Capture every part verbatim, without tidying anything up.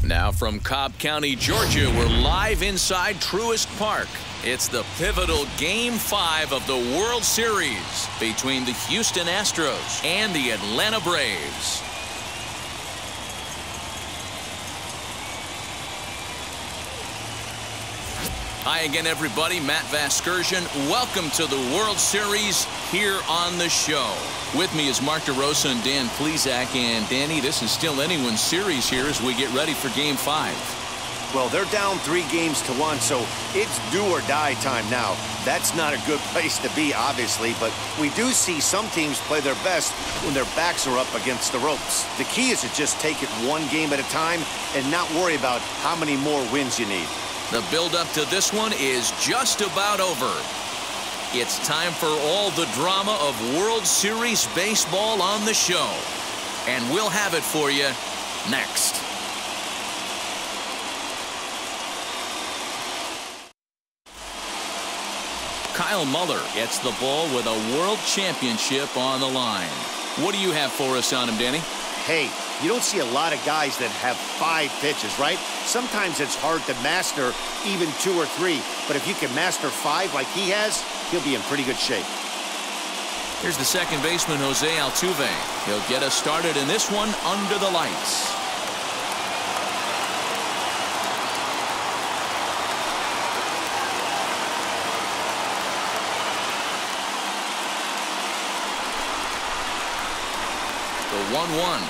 Now from Cobb County, Georgia, we're live inside Truist Park. It's the pivotal Game five of the World Series between the Houston Astros and the Atlanta Braves. Hi again, everybody. Matt Vasgersian. Welcome to the World Series here on the show. With me is Mark DeRosa and Dan Plesac. And Danny, this is still anyone's series here as we get ready for Game five. Well, they're down three games to one, so it's do or die time now. That's not a good place to be, obviously, but we do see some teams play their best when their backs are up against the ropes. The key is to just take it one game at a time and not worry about how many more wins you need. The build-up to this one is just about over. It's time for all the drama of World Series baseball on the show. And we'll have it for you next. Kyle Muller gets the ball with a World Championship on the line. What do you have for us on him, Danny? Hey, you don't see a lot of guys that have five pitches, right? Sometimes it's hard to master even two or three, but if you can master five like he has, he'll be in pretty good shape. Here's the second baseman, Jose Altuve. He'll get us started in this one under the lights. The one one.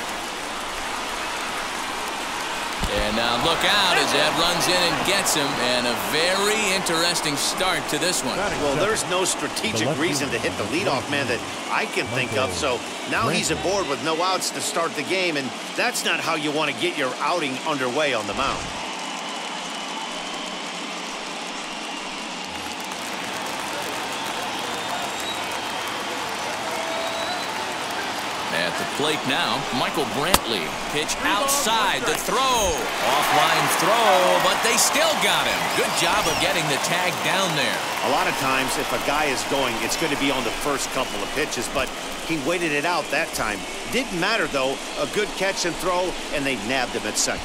And now look out as that runs in and gets him, and a very interesting start to this one. Well, there's no strategic reason to hit the leadoff man that I can think of, so now he's aboard with no outs to start the game, and that's not how you want to get your outing underway on the mound. At the plate now, Michael Brantley. Pitch outside the throw. Offline throw, but they still got him. Good job of getting the tag down there. A lot of times, if a guy is going, it's going to be on the first couple of pitches, but he waited it out that time. Didn't matter, though. A good catch and throw, and they nabbed him at second.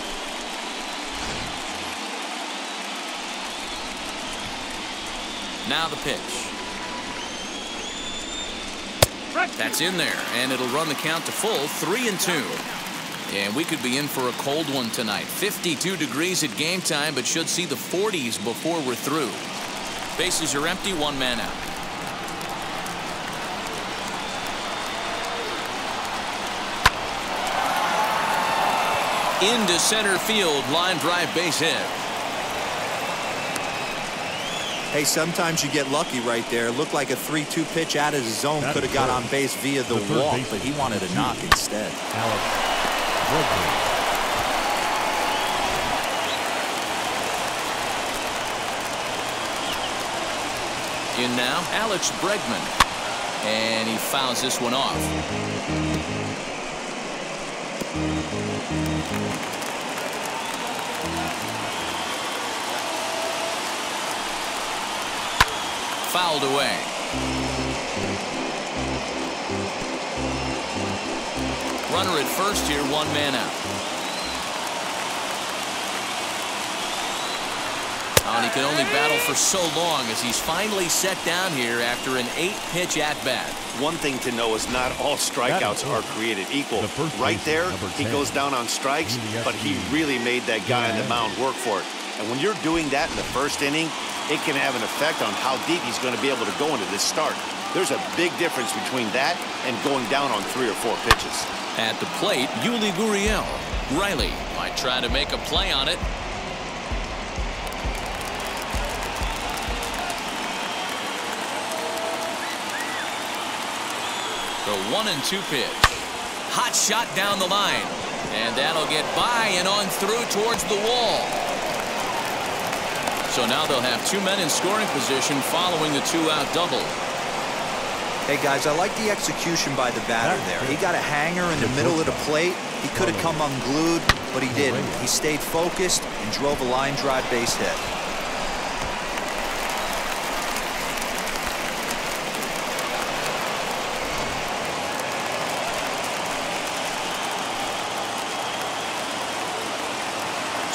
Now the pitch. That's in there, and it'll run the count to full, three and two. And we could be in for a cold one tonight. fifty-two degrees at game time, but should see the forties before we're through. Bases are empty, one man out. Into center field, line drive base hit. Hey, sometimes you get lucky right there. Looked like a three two pitch out of his zone. Could have got on base via the, the walk, but he wanted a knock instead. Alex Bregman. In now, Alex Bregman. And he fouls this one off. Fouled away. Runner at first here, one man out. Oh, and he can only battle for so long as he's finally set down here after an eight pitch at bat. One thing to know is not all strikeouts are created equal. Right there, he goes down on strikes, but he really made that guy on the mound work for it. And when you're doing that in the first inning, it can have an effect on how deep he's going to be able to go into this start. There's a big difference between that and going down on three or four pitches. At the plate, Yuli Gurriel. Riley might try to make a play on it. The one and two pitch. Hot shot down the line. And that'll get by and on through towards the wall. So now they'll have two men in scoring position following the two-out double. Hey, guys, I like the execution by the batter there. He got a hanger in the middle of the plate. He could have come unglued, but he didn't. He stayed focused and drove a line drive base hit.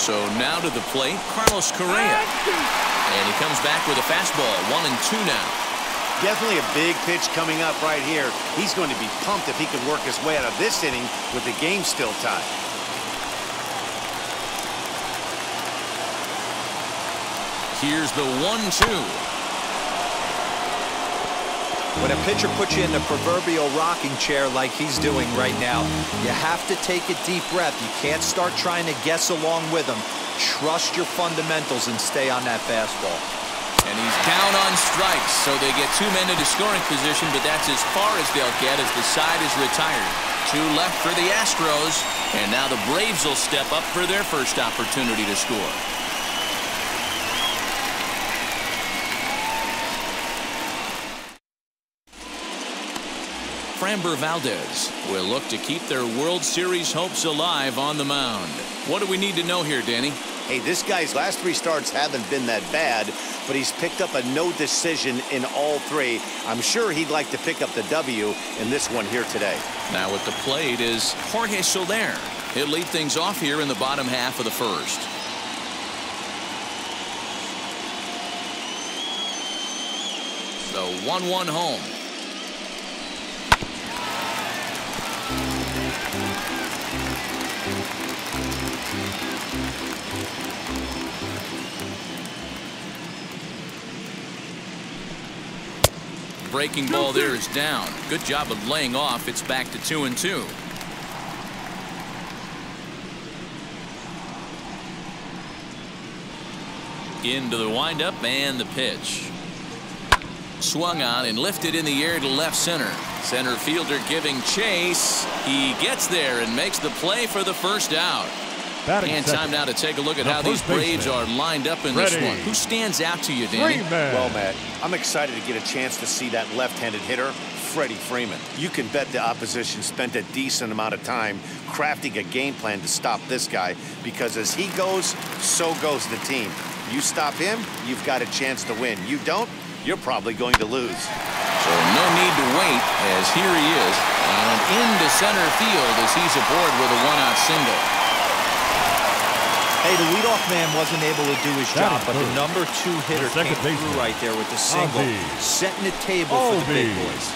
So now to the plate, Carlos Correa. And he comes back with a fastball, one and two now. Definitely a big pitch coming up right here. He's going to be pumped if he can work his way out of this inning with the game still tied. Here's the one two. When a pitcher puts you in the proverbial rocking chair like he's doing right now, you have to take a deep breath. You can't start trying to guess along with him. Trust your fundamentals and stay on that fastball. And he's down on strikes, so they get two men into scoring position, but that's as far as they'll get as the side is retired. Two left for the Astros, and now the Braves will step up for their first opportunity to score. Framber Valdez will look to keep their World Series hopes alive on the mound. What do we need to know here, Danny? Hey, this guy's last three starts haven't been that bad, but he's picked up a no decision in all three. I'm sure he'd like to pick up the W in this one here today. Now at the plate is Jorge Soler. He'll lead things off here in the bottom half of the first. The one one home. Breaking ball there is down. Good job of laying off. It's back to two and two. Into the windup and the pitch. Swung on and lifted in the air to left center. Center fielder giving chase. He gets there and makes the play for the first out. Batting and second. time now to take a look at The how these Braves baseman. are lined up in Ready. this one. Who stands out to you, Danny? Freeman. Well, Matt, I'm excited to get a chance to see that left-handed hitter, Freddie Freeman. You can bet the opposition spent a decent amount of time crafting a game plan to stop this guy, because as he goes, so goes the team. You stop him, you've got a chance to win. You don't, you're probably going to lose. So no need to wait, as here he is, and into center field as he's aboard with a one-out single. Hey, the leadoff man wasn't able to do his job, but the number two hitter The second came through baseman. right there with the single, Albies. setting the table for the big Albies. boys.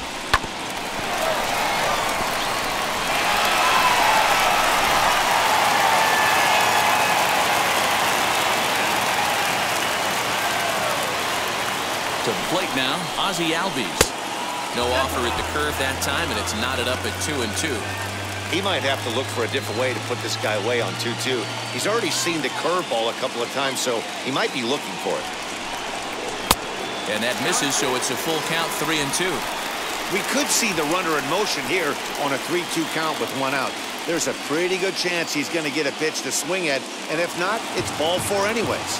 To the plate now, Ozzie Albies. No offer at the curve that time, and it's knotted up at two and two. He might have to look for a different way to put this guy away on two two. He's already seen the curveball a couple of times, so he might be looking for it. And that misses, so it's a full count, three and two. We could see the runner in motion here on a three two count with one out. There's a pretty good chance he's going to get a pitch to swing at, and if not, it's ball four anyways.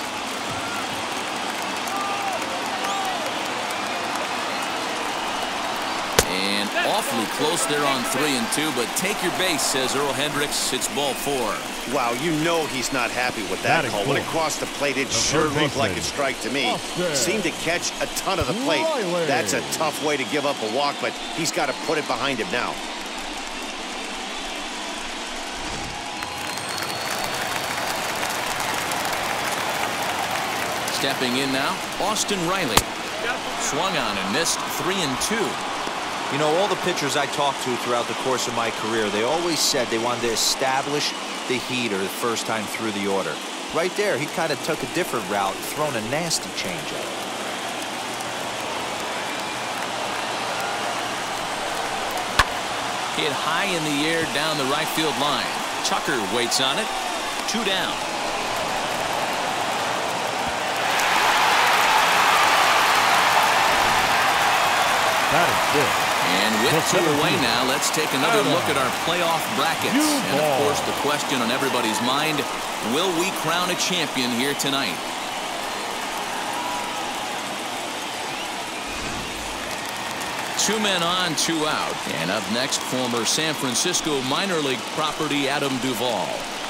And awfully close there on three and two, but take your base, says Earl Hendricks. It's ball four. Wow, you know he's not happy with that Batting call. When it fourth. crossed the plate, it The sure third looked like a baseman. strike to me. Austin Seemed to catch a ton of the plate. Riley. That's a tough way to give up a walk, but he's got to put it behind him now. Stepping in now, Austin Riley. Swung on and missed, three and two. You know, all the pitchers I talked to throughout the course of my career, they always said they wanted to establish the heater the first time through the order. Right there, he kind of took a different route, thrown a nasty changeup. Hit high in the air down the right field line. Tucker waits on it. Two down. Batting fifth. And with two away now, let's take another look at our playoff brackets. And of course, the question on everybody's mind, will we crown a champion here tonight? Two men on, two out. And up next, former San Francisco minor league property Adam Duvall.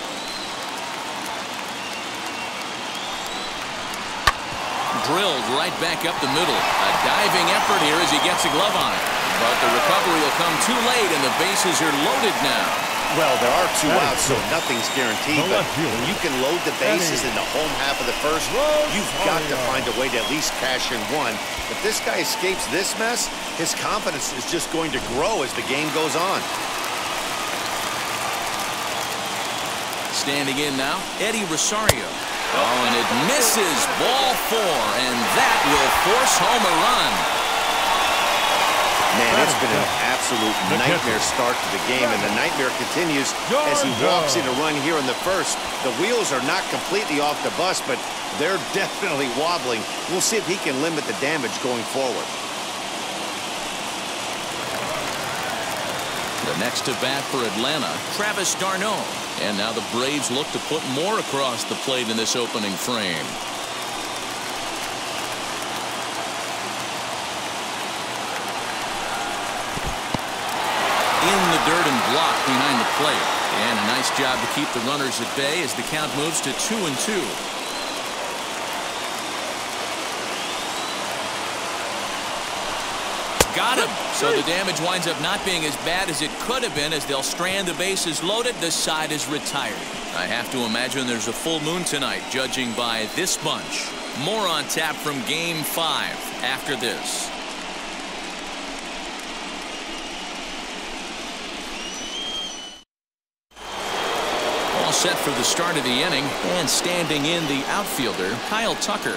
Drilled right back up the middle. A diving effort here as he gets a glove on it. But the recovery will come too late, and the bases are loaded now. Well, there are two outs, so nothing's guaranteed. But when you can load the bases in the home half of the first, you've got to find a way to at least cash in one. If this guy escapes this mess, his confidence is just going to grow as the game goes on. Standing in now, Eddie Rosario. Oh, and it misses. Ball four, and that will force home a run. Man, it's been an absolute nightmare start to the game, and the nightmare continues as he walks in a run here in the first. The wheels are not completely off the bus, but they're definitely wobbling. We'll see if he can limit the damage going forward. The next to bat for Atlanta, Travis d'Arnaud. And now the Braves look to put more across the plate in this opening frame. In the dirt and blocked behind the plate. And a nice job to keep the runners at bay as the count moves to two and two. Got him. So the damage winds up not being as bad as it could have been as they'll strand the bases loaded. The side is retired. I have to imagine there's a full moon tonight, judging by this bunch. More on tap from game five after this. All set for the start of the inning, and standing in the outfielder, Kyle Tucker.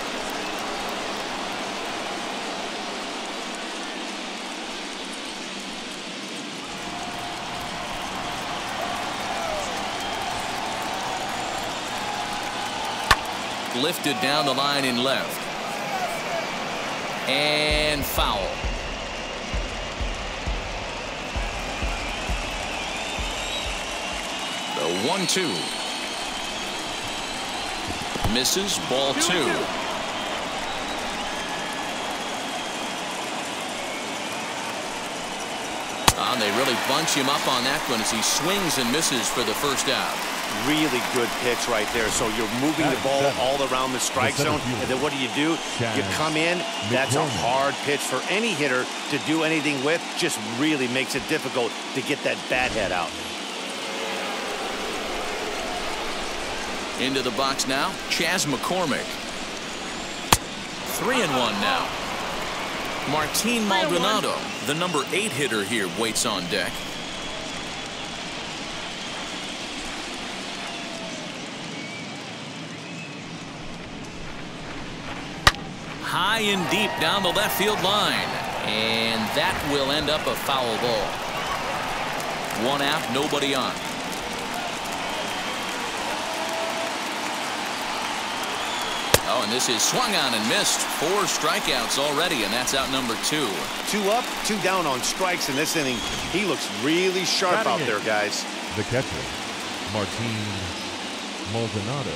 Lifted down the line in left. And foul. The one two. Misses, ball two. Oh, they really bunch him up on that one as he swings and misses for the first out. Really good pitch right there. So you're moving the ball all around the strike zone, and then what do you do? You come in. That's a hard pitch for any hitter to do anything with. Just really makes it difficult to get that bat head out. Into the box now, Chas McCormick. Three and one now. Martin Maldonado, the number eight hitter here, waits on deck. High and deep down the left field line, and that will end up a foul ball. One out, nobody on. Oh, and this is swung on and missed. Four strikeouts already, and that's out number two. Two up, two down on strikes in this inning. He looks really sharp out there, guys. The catcher, Martin Maldonado.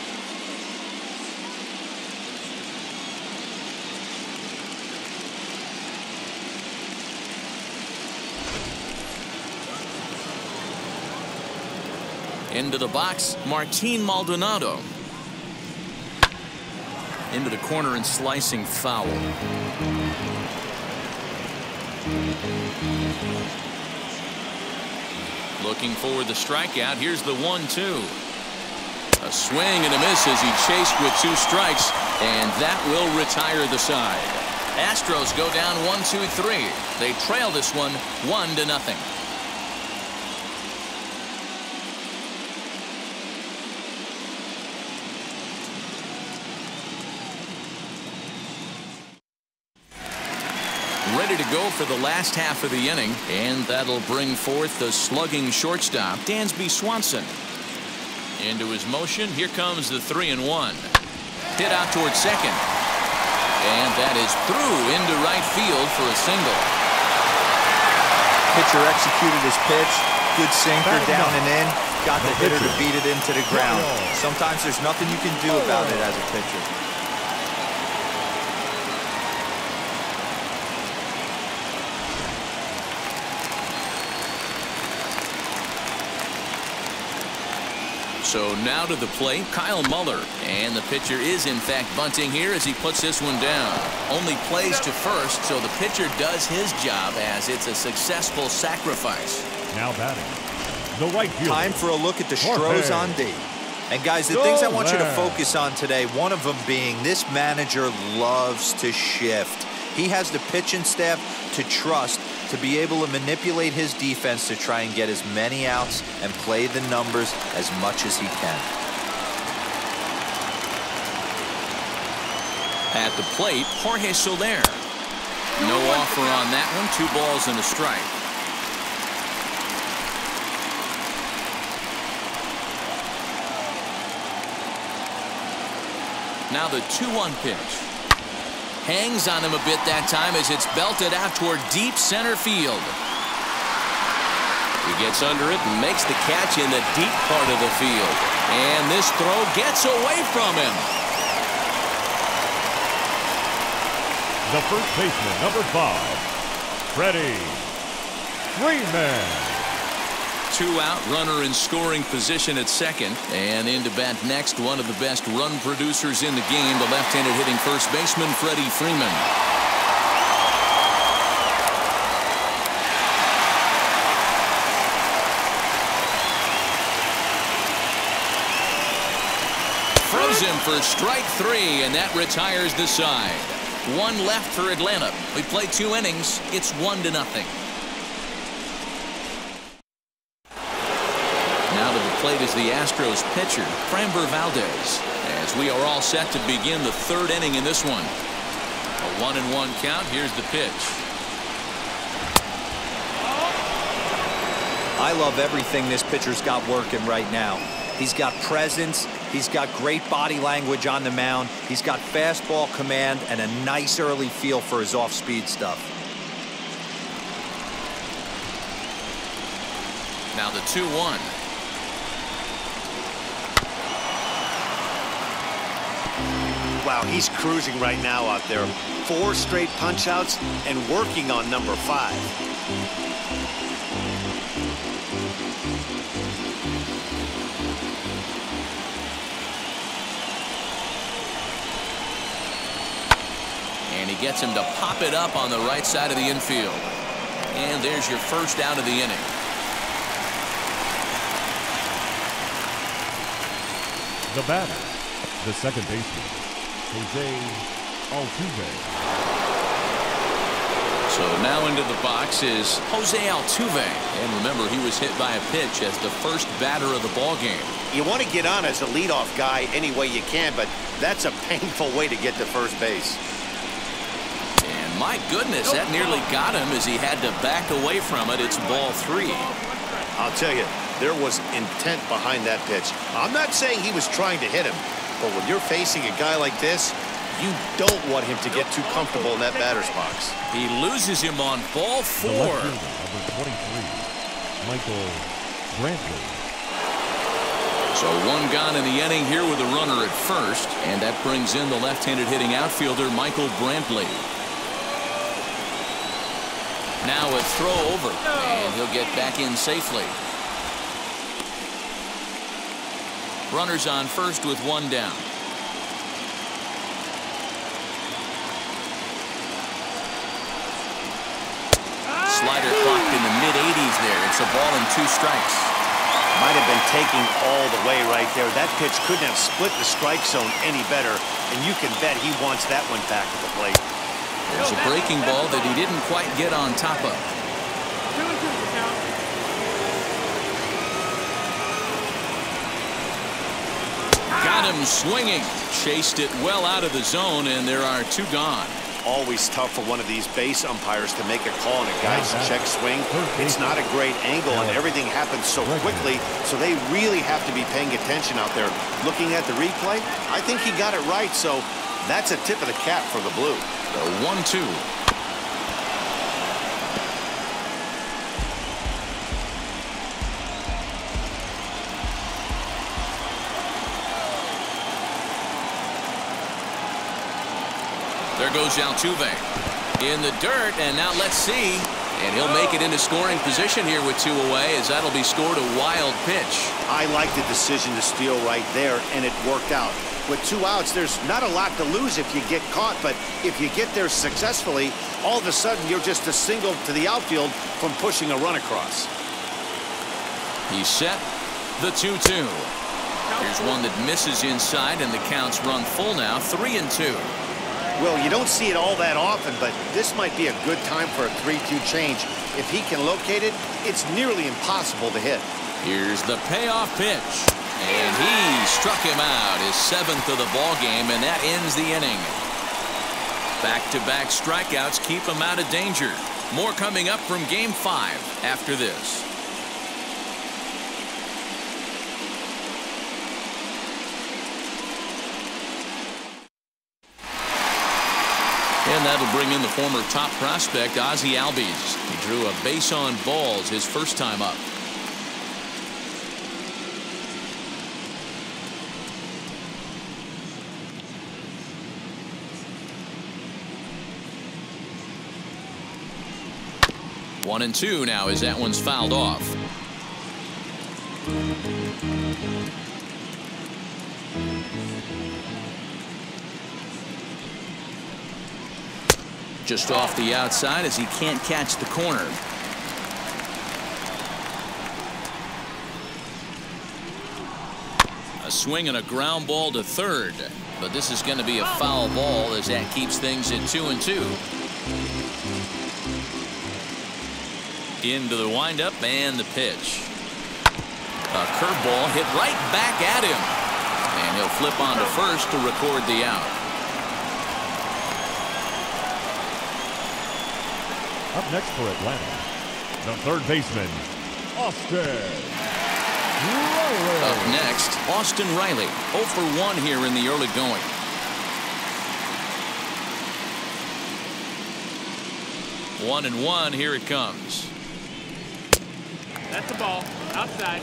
Into the box, Martin Maldonado. Into the corner and slicing foul. Looking for the strikeout. Here's the one two. A swing and a miss as he chased with two strikes, and that will retire the side. Astros go down one two three. They trail this one one to nothing. Ready to go for the last half of the inning, and that'll bring forth the slugging shortstop, Dansby Swanson. Into his motion, here comes the three and one. Hit out towards second, and that is through into right field for a single. Pitcher executed his pitch, good sinker down and in, got the hitter to beat it into the ground. Sometimes there's nothing you can do about it as a pitcher. So now to the plate, Kyle Muller. And the pitcher is, in fact, bunting here as he puts this one down. Only plays to first, so the pitcher does his job as it's a successful sacrifice. Now batting, The right fielder. Time for a look at the Stros on D. And guys, the things I want you to focus on today, one of them being this manager loves to shift. He has the pitching staff to trust to be able to manipulate his defense to try and get as many outs and play the numbers as much as he can. At the plate, Jorge Soler. No offer on that one. Two balls and a strike. Now the two one pitch. Hangs on him a bit that time as it's belted out toward deep center field. He gets under it and makes the catch in the deep part of the field. And this throw gets away from him. The first baseman, number five, Freddie Freeman. Two out, runner in scoring position at second. And in to bat next, one of the best run producers in the game, the left-handed hitting first baseman, Freddie Freeman. Throws him for strike three, and that retires the side. One left for Atlanta. We played two innings. It's one to nothing. Now to the plate is the Astros pitcher, Framber Valdez, as we are all set to begin the third inning in this one. A one and one count. Here's the pitch. I love everything this pitcher's got working right now. He's got presence. He's got great body language on the mound. He's got fastball command and a nice early feel for his off-speed stuff. Now the two one. Wow, he's cruising right now out there. Four straight punch-outs and working on number five. And he gets him to pop it up on the right side of the infield. And there's your first out of the inning. The batter, the second baseman, Jose Altuve. So now into the box is Jose Altuve. And remember, he was hit by a pitch as the first batter of the ball game. You want to get on as a leadoff guy any way you can, but that's a painful way to get to first base. And my goodness, that nearly got him as he had to back away from it. It's ball three. I'll tell you, there was intent behind that pitch. I'm not saying he was trying to hit him, but when you're facing a guy like this, you don't want him to get too comfortable in that batter's box. He loses him on ball four. Number twenty-three, Michael Brantley. So one gone in the inning here with a runner at first, and that brings in the left-handed hitting outfielder Michael Brantley. Now a throw over, and he'll get back in safely. Runners on first with one down. Slider clocked in the mid eighties there. It's a ball and two strikes. Might have been taking all the way right there. That pitch couldn't have split the strike zone any better, and you can bet he wants that one back at the plate. There's a breaking ball that he didn't quite get on top of. Got him swinging. Chased it well out of the zone, and there are two gone. Always tough for one of these base umpires to make a call on a guy's check swing. It's not a great angle, and everything happens so quickly, so they really have to be paying attention out there. Looking at the replay, I think he got it right, so that's a tip of the cap for the Blue. The one two. There goes Altuve in the dirt, and now let's see. And he'll make it into scoring position here with two away, as that'll be scored a wild pitch. I like the decision to steal right there, and it worked out. With two outs, there's not a lot to lose if you get caught, but if you get there successfully, all of a sudden you're just a single to the outfield from pushing a run across. He's set. The two two. Here's one that misses inside, and the count's run full now, three and two. Well, you don't see it all that often, but this might be a good time for a three two change. If he can locate it, it's nearly impossible to hit. Here's the payoff pitch. And he struck him out, his seventh of the ball game, and that ends the inning. Back-to-back strikeouts keep him out of danger. More coming up from game five after this. And that'll bring in the former top prospect, Ozzie Albies. He drew a base on balls his first time up. One and two now as that one's fouled off. Just off the outside as he can't catch the corner. A swing and a ground ball to third, but this is going to be a foul ball as that keeps things at two and two. Into the windup and the pitch. A curveball hit right back at him, and he'll flip on to first to record the out. Up next for Atlanta, the third baseman, Austin Riley. Up next, Austin Riley, oh for one here in the early going. One and one, here it comes. That's the ball, outside.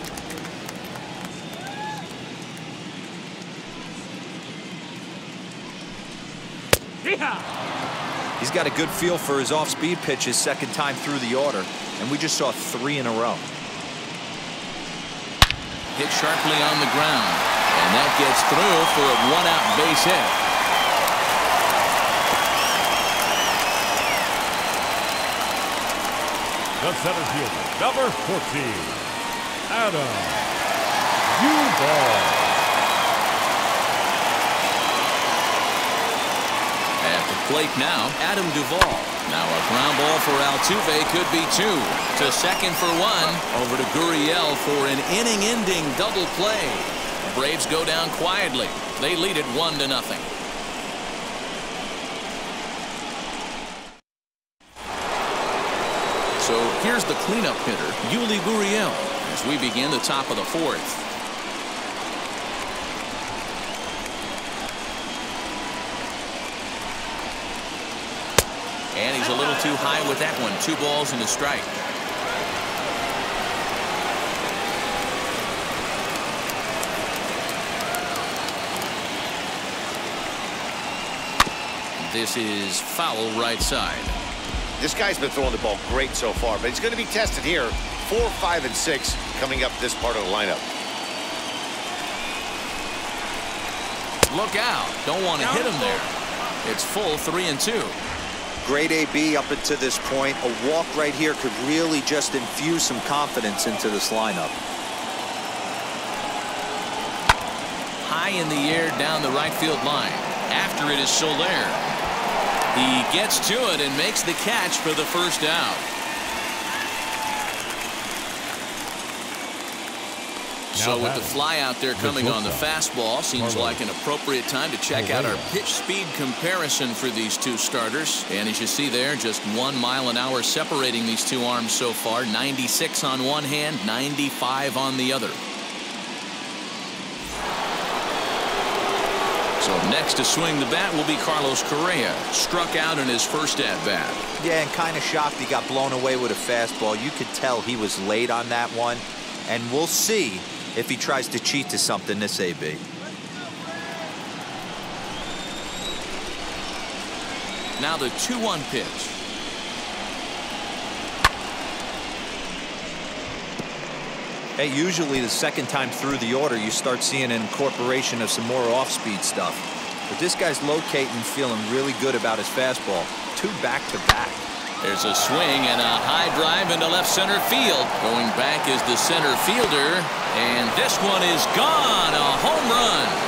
Yeehaw! He's got a good feel for his off-speed pitches second time through the order, and we just saw three in a row. Hit sharply on the ground, and that gets through for a one-out base hit. The center fielder, number fourteen, Adam Duvall. At the plate now, Adam Duvall. Now a ground ball for Altuve could be two. To second for one. Over to Gurriel for an inning-ending double play. Braves go down quietly. They lead it one to nothing. So here's the cleanup hitter, Yuli Gurriel, as we begin the top of the fourth. And he's a little too high with that one. Two balls and a strike. This is foul right side. This guy's been throwing the ball great so far, but he's going to be tested here. Four, five, and six coming up this part of the lineup. Look out. Don't want to hit him there. It's full three and two. Great A B up until this point. A walk right here could really just infuse some confidence into this lineup. High in the air down the right field line. After it is Soler. He gets to it and makes the catch for the first out. So with the fly out there coming on the fastball, seems like an appropriate time to check out our pitch speed comparison for these two starters. And as you see there, just one mile an hour separating these two arms so far. ninety-six on one hand, ninety-five on the other. So next to swing the bat will be Carlos Correa. Struck out in his first at-bat. Yeah, and kind of shocked he got blown away with a fastball. You could tell he was late on that one. And we'll see if he tries to cheat to something this A B. Now the two one pitch. Hey, usually the second time through the order, you start seeing an incorporation of some more off-speed stuff. But this guy's locating, feeling really good about his fastball. Two back-to-back. There's a swing and a high drive into left center field. Going back is the center fielder, and this one is gone. A home run.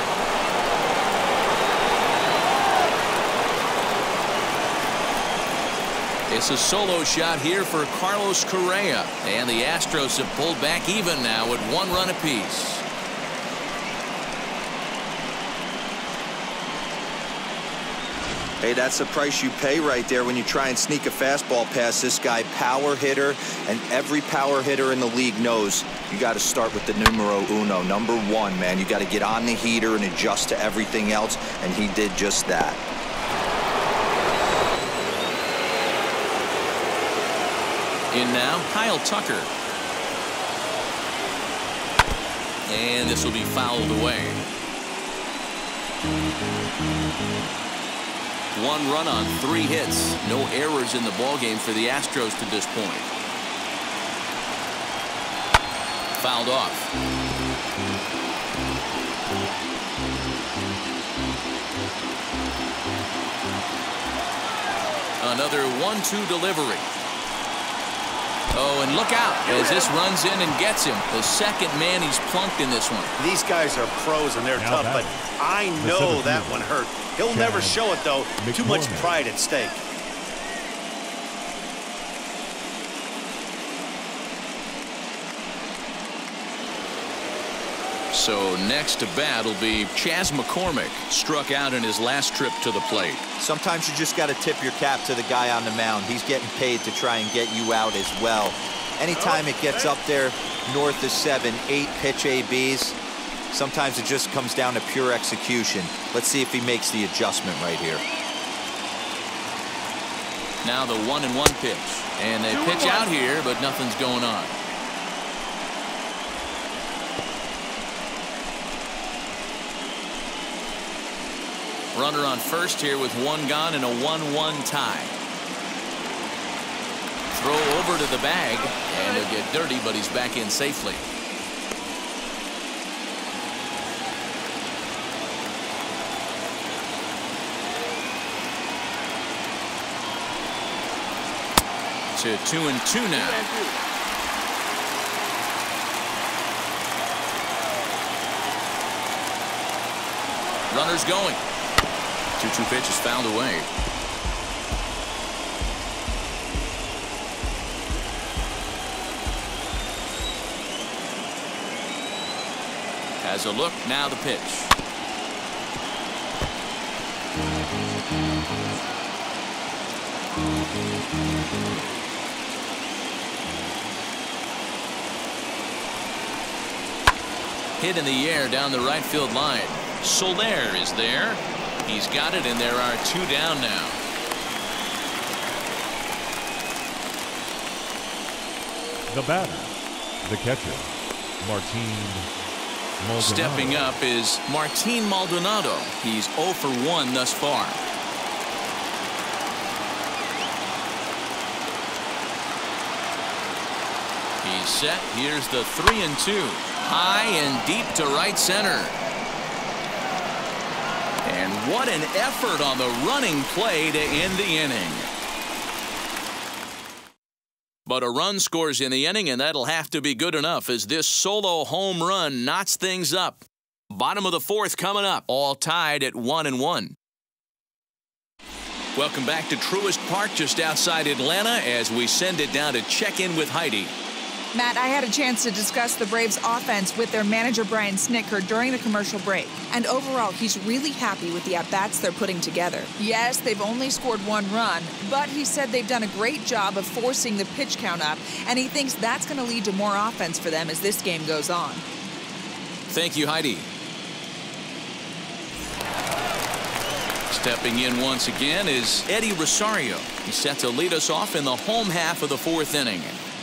It's a solo shot here for Carlos Correa, and the Astros have pulled back even now at one run apiece. Hey, that's the price you pay right there when you try and sneak a fastball past this guy. Power hitter, and every power hitter in the league knows you got to start with the numero uno, number one, man. You got to get on the heater and adjust to everything else, and he did just that. In now, Kyle Tucker. And this will be fouled away. One run on three hits. No errors in the ballgame for the Astros to this point. Fouled off. Another one two delivery. Oh, and look out as this runs in and gets him. The second man he's plunked in this one. These guys are pros and they're tough, but I know that one hurt. He'll never show it, though. Too much pride at stake. So next to bat will be Chas McCormick. Struck out in his last trip to the plate. Sometimes you just got to tip your cap to the guy on the mound. He's getting paid to try and get you out as well. Anytime it gets up there north of seven, eight pitch A Bs, sometimes it just comes down to pure execution. Let's see if he makes the adjustment right here. Now the one and one pitch. And they pitch out here, but nothing's going on. Runner on first here with one gone and a one one tie. Throw over to the bag, and he'll get dirty, but he's back in safely. To two and two now. Runners going. two two pitch is fouled away. Has a look, now the pitch. Hit in the air down the right field line. Soler is there. He's got it, and there are two down now. The batter, the catcher, Martin Maldonado. Stepping up is Martin Maldonado. He's oh for one thus far. He's set. Here's the three and two. High and deep to right center. And what an effort on the running play to end the inning. But a run scores in the inning, and that'll have to be good enough as this solo home run knots things up. Bottom of the fourth coming up, all tied at one and one. Welcome back to Truist Park just outside Atlanta as we send it down to check in with Heidi. Matt, I had a chance to discuss the Braves offense with their manager Brian Snitker during the commercial break. And overall, he's really happy with the at-bats they're putting together. Yes, they've only scored one run, but he said they've done a great job of forcing the pitch count up, and he thinks that's going to lead to more offense for them as this game goes on. Thank you, Heidi. Stepping in once again is Eddie Rosario. He's set to lead us off in the home half of the fourth inning.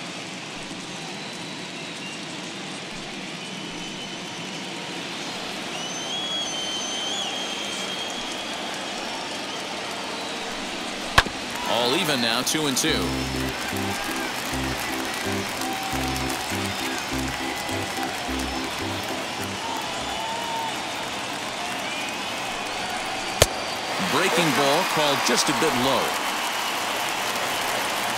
All even now, two and two. Breaking ball called just a bit low.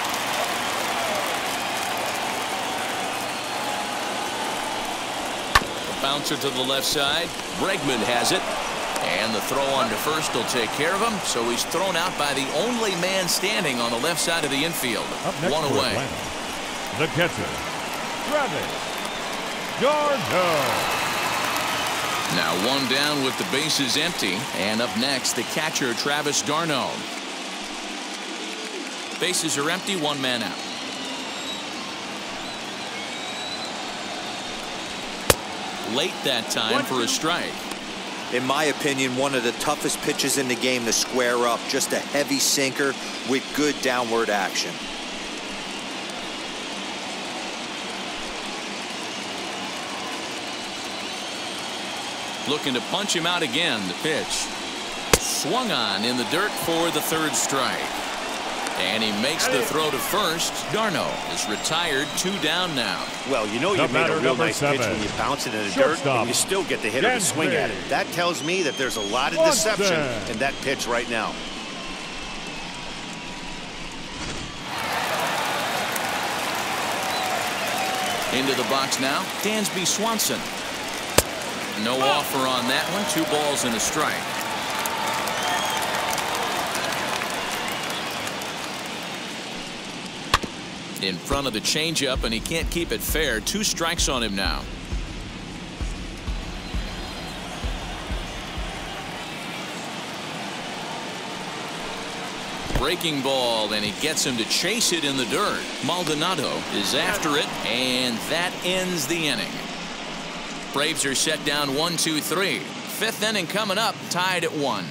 bouncer to the left side. Bregman has it. And the throw on to first will take care of him. So he's thrown out by the only man standing on the left side of the infield. One away. Atlanta, the catcher, Travis d'Arnaud. Now one down with the bases empty. And up next, the catcher, Travis d'Arnaud. Bases are empty, one man out. Late that time for a strike. In my opinion, one of the toughest pitches in the game to square up. Just a heavy sinker with good downward action. Looking to punch him out again. The pitch swung on in the dirt for the third strike. And he makes the throw to first. d'Arnaud is retired, two down now. Well, you know you made a real nice pitch when you bounce it in the dirt and you still get the hitter to swing at it. That tells me that there's a lot of deception in that pitch right now. Into the box now, Dansby Swanson. No offer on that one. Two balls and a strike. In front of the changeup, and he can't keep it fair. Two strikes on him now. Breaking ball, and he gets him to chase it in the dirt. Maldonado is after it, and that ends the inning. Braves are set down one, two, three. Fifth inning coming up, tied at one.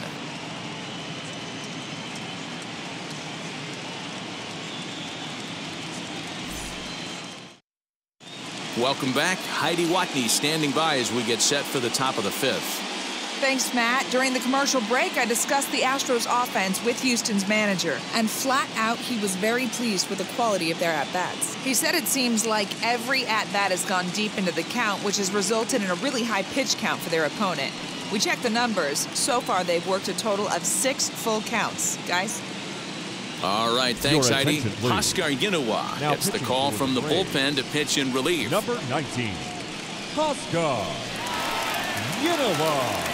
Welcome back. Heidi Watney standing by as we get set for the top of the fifth. Thanks, Matt. During the commercial break, I discussed the Astros offense with Houston's manager, and flat out, he was very pleased with the quality of their at-bats. He said it seems like every at-bat has gone deep into the count, which has resulted in a really high pitch count for their opponent. We checked the numbers. So far, they've worked a total of six full counts. Guys? All right, thanks, Your Heidi. attention, please. Oscar Yinoa Now gets the pitching call for from the the Braves. bullpen to pitch in relief. Number nineteen, Oscar Yinoa.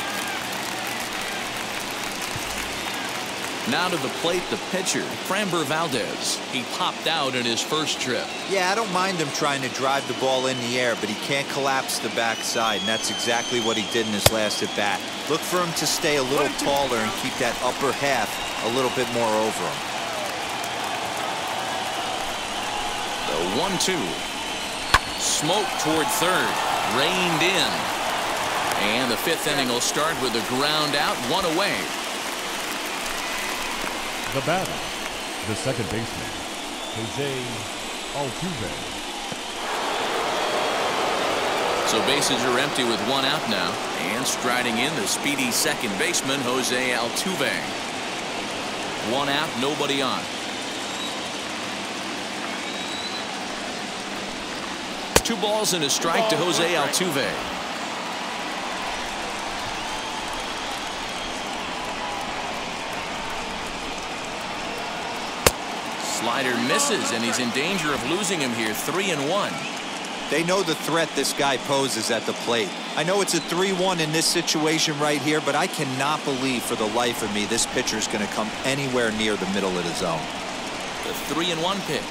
Now to the plate, the pitcher, Framber Valdez. He popped out in his first trip. Yeah, I don't mind him trying to drive the ball in the air, but he can't collapse the backside, and that's exactly what he did in his last at-bat. Look for him to stay a little taller and keep that upper half a little bit more over him. The one two. Smoke toward third. Reined in. And the fifth inning will start with a ground out, one away. The batter, the second baseman, Jose Altuve. So bases are empty with one out now. And striding in, the speedy second baseman, Jose Altuve. One out, nobody on. Two balls and a strike to Jose Altuve. Slider misses, and he's in danger of losing him here. Three and one. They know the threat this guy poses at the plate. I know it's a three one in this situation right here, but I cannot believe for the life of me this pitcher is going to come anywhere near the middle of the zone. The three and one pitch.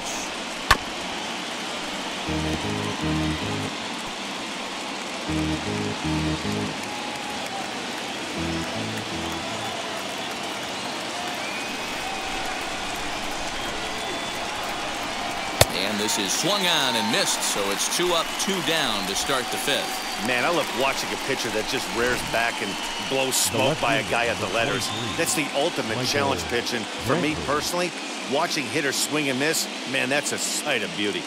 And this is swung on and missed, so it's two up, two down to start the fifth. Man, I love watching a pitcher that just rears back and blows smoke by a guy at the letters. That's the ultimate challenge pitch, and for me personally, watching hitters swing and miss, man, that's a sight of beauty.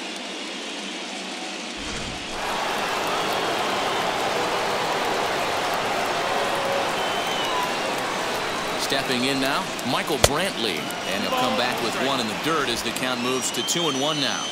Stepping in now, Michael Brantley, and he'll come back with one in the dirt as the count moves to two and one now.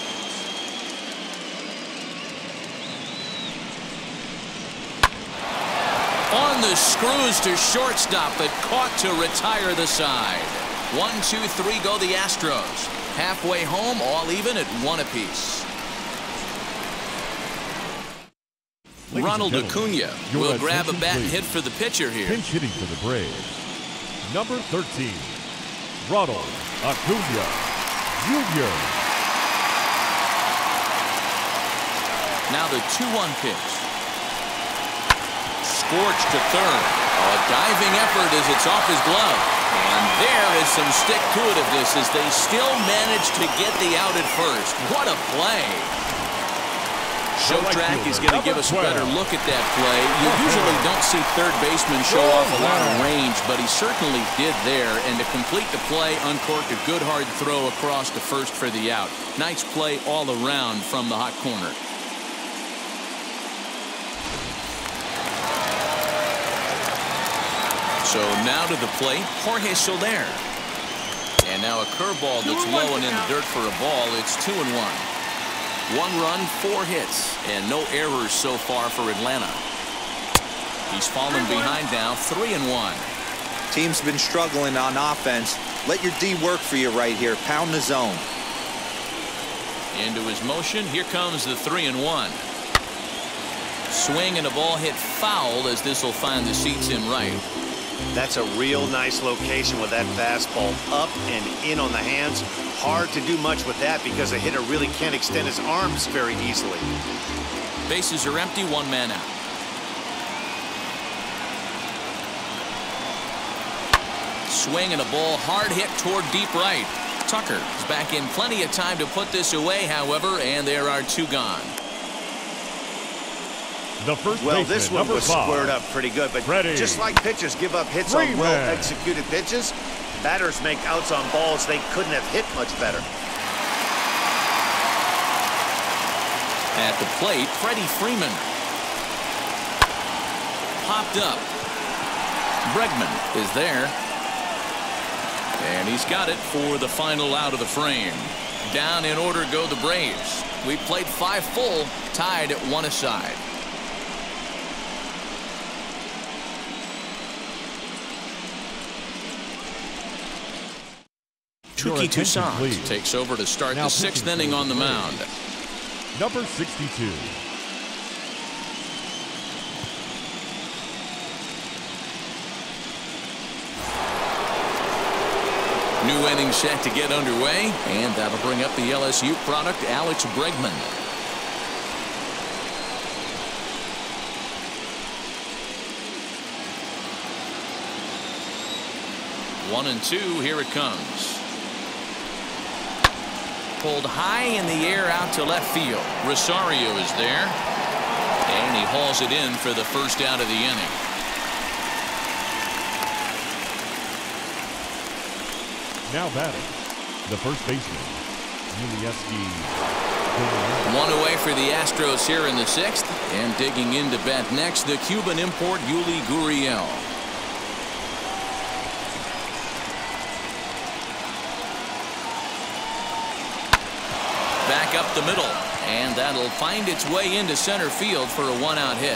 On the screws to shortstop, but caught to retire the side. One, two, three go the Astros. Halfway home, all even at one apiece. Ladies Ronald and Acuna your will grab a attention, bat and please. hit for the pitcher here. Pinch hitting for the Braves. Number thirteen, Ronald Acuna Junior Now the two one pitch. Scorched to third. A diving effort as it's off his glove. And there is some stick-to-itiveness as they still manage to get the out at first. What a play. Show Track is going to give us a better look at that play. You usually don't see third baseman show off a lot of range, but he certainly did there. And to complete the play, uncorked a good hard throw across to first for the out. Nice play all around from the hot corner. So now to the plate, Jorge Soler. And now a curveball that's low and in the dirt for a ball. It's two and one. One run, four hits, and no errors so far for Atlanta. He's fallen behind now, three and one. Team's been struggling on offense. Let your D work for you right here. Pound the zone. Into his motion. Here comes the three and one. Swing and a ball hit foul as this will find the seats in right. That's a real nice location with that fastball up and in on the hands. Hard to do much with that because a hitter really can't extend his arms very easily. Bases are empty, one man out. Swing and a ball hard hit toward deep right. Tucker is back in plenty of time to put this away, however, and there are two gone. The first well, baseman, this one was five. squared up pretty good, but Ready. just like pitchers give up hits Freeman. on well-executed pitches, batters make outs on balls they couldn't have hit much better. At the plate, Freddie Freeman. Popped up. Bregman is there. And he's got it for the final out of the frame. Down in order go the Braves. We played five full, tied at one aside. Touki Toussaint takes over to start now the sixth inning on the mound. Number sixty-two. New inning set to get underway, and that'll bring up the L S U product, Alex Bregman. One and two, here it comes. Pulled high in the air out to left field. Rosario is there, and he hauls it in for the first out of the inning. Now batting, the first baseman, Yulieski. One away for the Astros here in the sixth, and digging in to bat next, the Cuban import Yuli Gurriel. Back up the middle, and that'll find its way into center field for a one-out hit.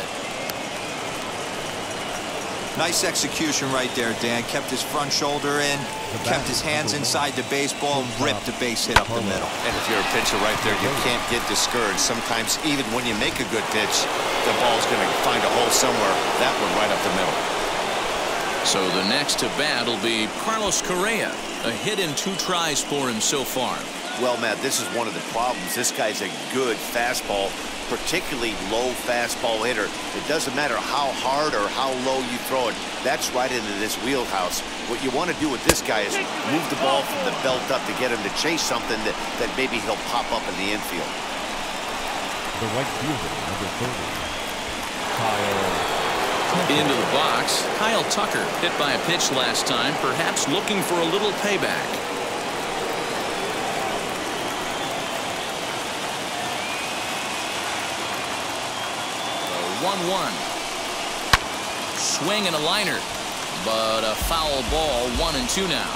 Nice execution right there, Dan. Kept his front shoulder in, kept his hands inside the baseball, and ripped the base hit up the middle. And if you're a pitcher right there, you can't get discouraged. Sometimes even when you make a good pitch, the ball's going to find a hole somewhere. That one right up the middle. So the next to bat will be Carlos Correa. A hit in two tries for him so far. Well, Matt, this is one of the problems. This guy's a good fastball, particularly low fastball hitter. It doesn't matter how hard or how low you throw it. That's right into this wheelhouse. What you want to do with this guy is move the ball from the belt up to get him to chase something that, that maybe he'll pop up in the infield. The right fielder, number thirty, Kyle. Into the box, Kyle Tucker hit by a pitch last time, perhaps looking for a little payback. one one. Swing and a liner, but a foul ball, one and two now.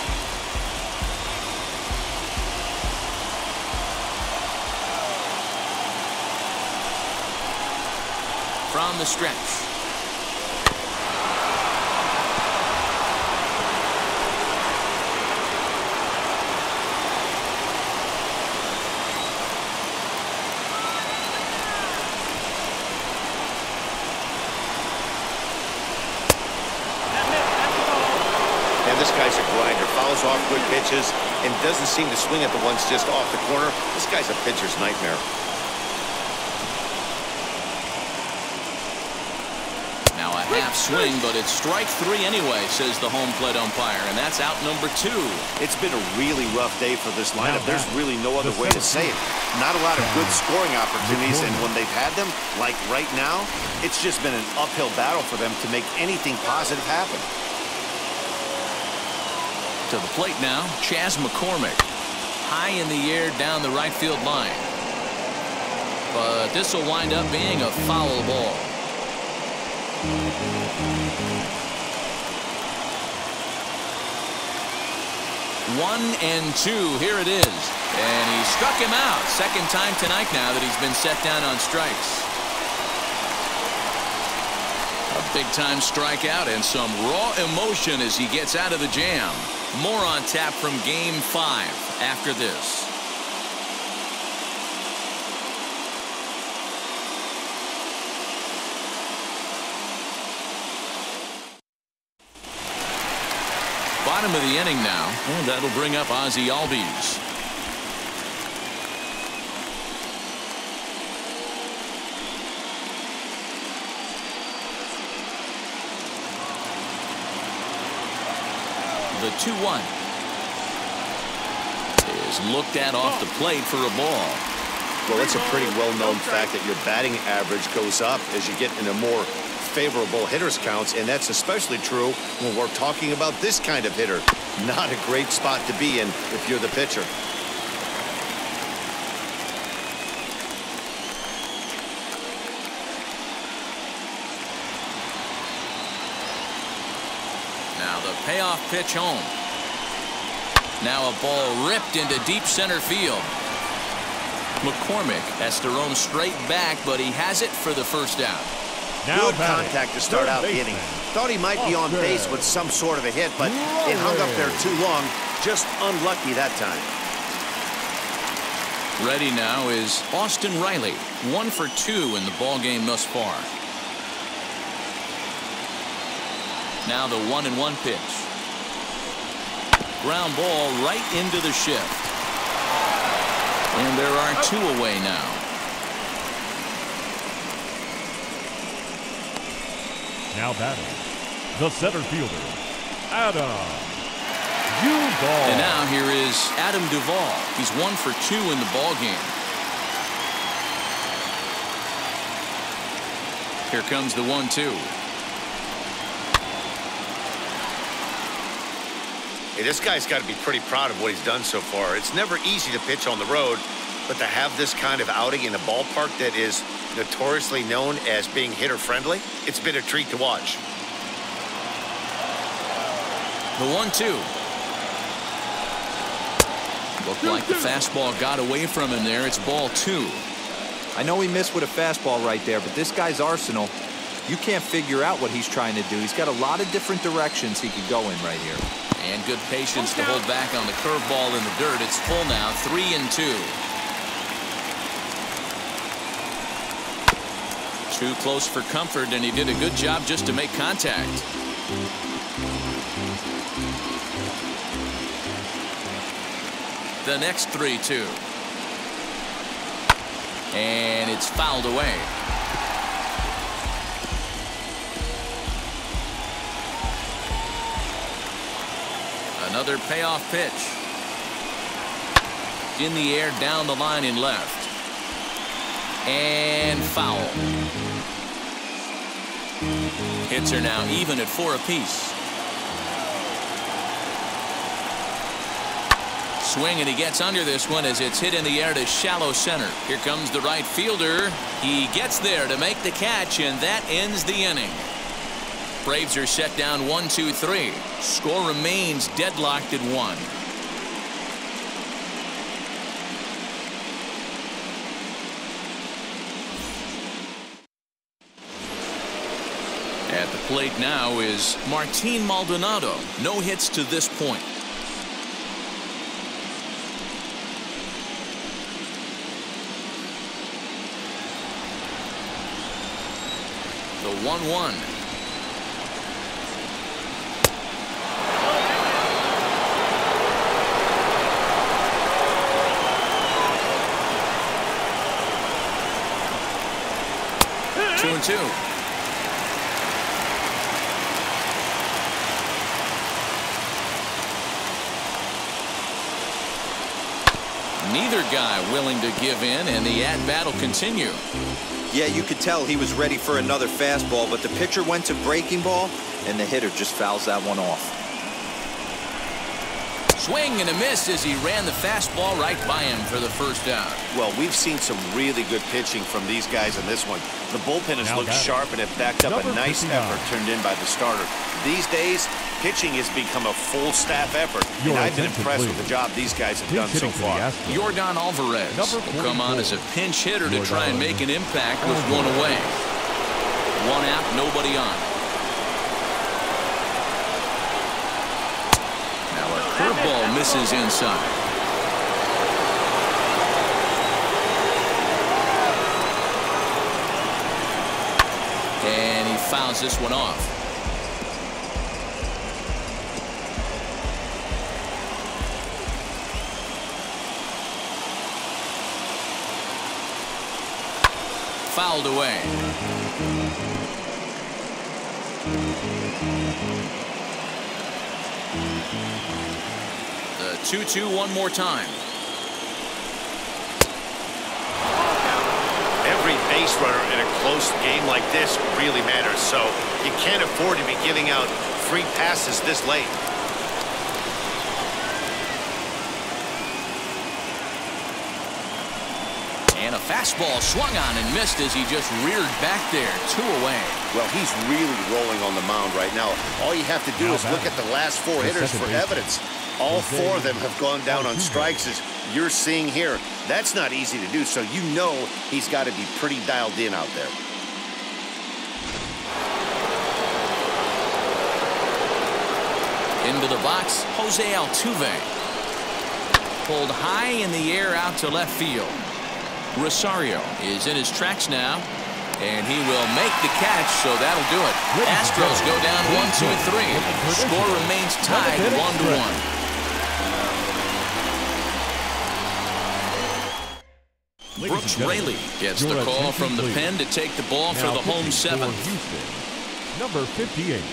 From the stretch. this guy's a grinder. Fouls off good pitches and doesn't seem to swing at the ones just off the corner. This guy's a pitcher's nightmare. Now a half swing, but it's strike three anyway, says the home plate umpire, and that's out number two. It's been a really rough day for this lineup. There's really no other way to say it. Not a lot of good scoring opportunities, and when they've had them, like right now, it's just been an uphill battle for them to make anything positive happen. To the plate now, Chas McCormick. High in the air down the right field line. But this will wind up being a foul ball. One and two, here it is. And he struck him out. Second time tonight now that he's been set down on strikes. A big-time strikeout and some raw emotion as he gets out of the jam. More on tap from game five after this. Bottom of the inning now, and that'll bring up Ozzie Albies. The two one is looked at off the plate for a ball. Well, it's a pretty well-known fact that your batting average goes up as you get in a more favorable hitters counts, and that's especially true when we're talking about this kind of hitter. Not a great spot to be in if you're the pitcher. Now the payoff pitch home. Now a ball ripped into deep center field. McCormick has to roam straight back, but he has it for the first out. Now Good contact to start out the inning. Thought he might be on base with some sort of a hit, but it hung up there too long. Just unlucky that time. Ready now is Austin Riley. One for two in the ballgame thus far. Now the one and one pitch. Ground ball right into the shift. And there are two away now. Now batting, the center fielder, Adam Duvall. And now here is Adam Duvall. He's one for two in the ball game. Here comes the one two. Hey, this guy's got to be pretty proud of what he's done so far. It's never easy to pitch on the road, but to have this kind of outing in a ballpark that is notoriously known as being hitter-friendly, it's been a treat to watch. The one two. Looked like the fastball got away from him there. It's ball two. I know he missed with a fastball right there, but this guy's arsenal, you can't figure out what he's trying to do. He's got a lot of different directions he could go in right here. And good patience to hold back on the curveball in the dirt. It's full now, three and two. Too close for comfort, and he did a good job just to make contact. The next three two. And it's fouled away. Another payoff pitch. In the air down the line in left. And foul. Hits are now even at four apiece. Swing, and he gets under this one as it's hit in the air to shallow center. Here comes the right fielder. He gets there to make the catch, and that ends the inning. Braves are set down one two three. Score remains deadlocked at one. At the plate now is Martin Maldonado. No hits to this point. The one one. and two. Neither guy willing to give in, and the at-bat will continue. Yeah, you could tell he was ready for another fastball, but the pitcher went to breaking ball, and the hitter just fouls that one off. Swing and a miss as he ran the fastball right by him for the first out. Well, we've seen some really good pitching from these guys in this one. The bullpen has looked sharp and have backed up a nice effort turned in by the starter. These days, pitching has become a full staff effort, and I've been impressed with the job these guys have done so far. Yordan Alvarez will come on as a pinch hitter to try and make an impact with one away. One out, nobody on. Now a curveball misses inside. And he fouls this one off. Fouled away. The two two one more time. Every base runner in a close game like this really matters, so you can't afford to be giving out free passes this late. And a fastball swung on and missed as he just reared back there. Two away. Well, he's really rolling on the mound right now. All you have to do is look at the last four hitters for evidence. All four of them have gone down on strikes, as you're seeing here. That's not easy to do, so you know he's got to be pretty dialed in out there. Into the box, Jose Altuve. Pulled high in the air out to left field. Rosario is in his tracks now, and he will make the catch, so that'll do it. Astros go down one two three. Score remains tied one to one. Brooks Raley gets the call from the pen to take the ball for the home seventh. Number fifty-eight.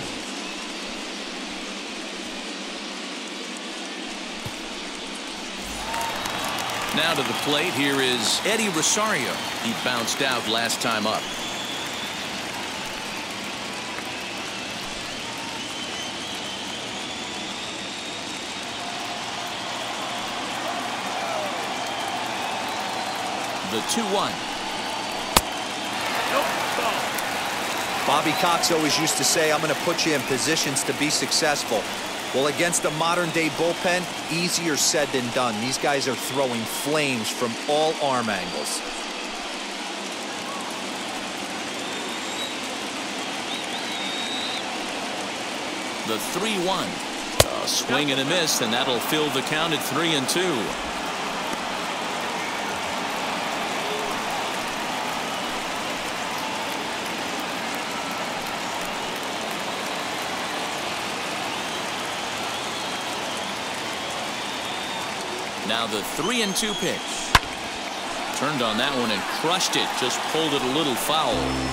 Now to the plate, here is Eddie Rosario. He bounced out last time up. The two one. Bobby Cox always used to say, I'm going to put you in positions to be successful. Well, against a modern-day bullpen, easier said than done. These guys are throwing flames from all arm angles. The three one. A swing and a miss, and that'll fill the count at three and two. Now the three and two pitch. Turned on that one and crushed it. Just pulled it a little foul.